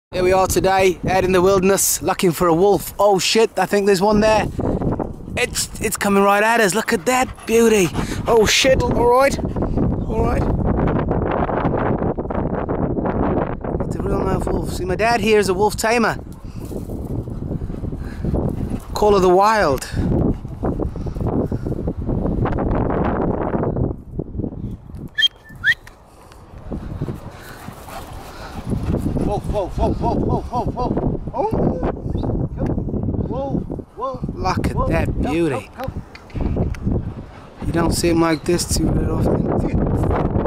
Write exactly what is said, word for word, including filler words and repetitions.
Here we are today, out in the wilderness, looking for a wolf. Oh shit, I think there's one there. It's it's coming right at us. Look at that beauty. Oh shit, alright. Alright. It's a real live wolf. See, my dad here is a wolf tamer. Call of the Wild. Whoa, whoa, whoa, whoa, whoa, whoa, whoa. Oh. Whoa, whoa. Look at whoa, that beauty. Come, come. You don't see them like this too very often.